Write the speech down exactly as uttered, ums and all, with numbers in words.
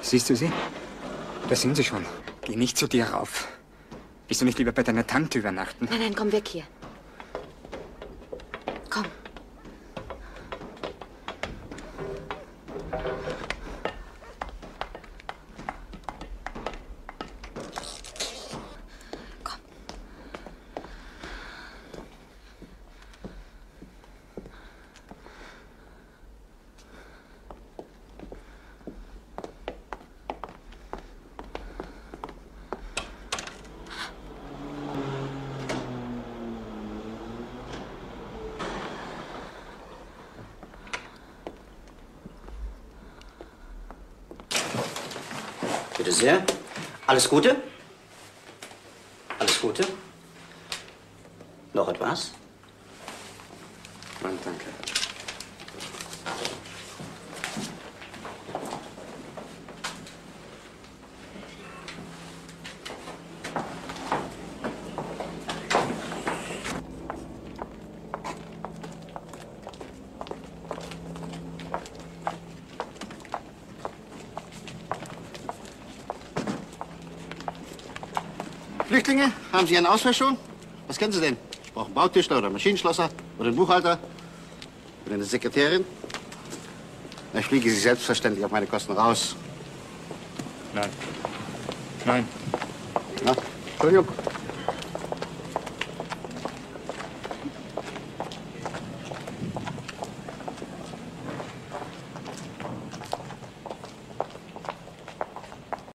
Siehst du sie? Da sind sie schon. Geh nicht zu dir rauf. Willst du nicht lieber bei deiner Tante übernachten? Nein, nein, komm weg hier. Komm. Komm. Bitte sehr. Alles Gute? Alles Gute? Noch etwas? Nein, danke. Flüchtlinge, haben Sie Ihren Ausweis schon? Was kennen Sie denn? Ich brauche einen Bautischler oder einen Maschinenschlosser oder einen Buchhalter oder eine Sekretärin. Dann fliege Sie selbstverständlich auf meine Kosten raus. Nein. Nein. Na, Entschuldigung.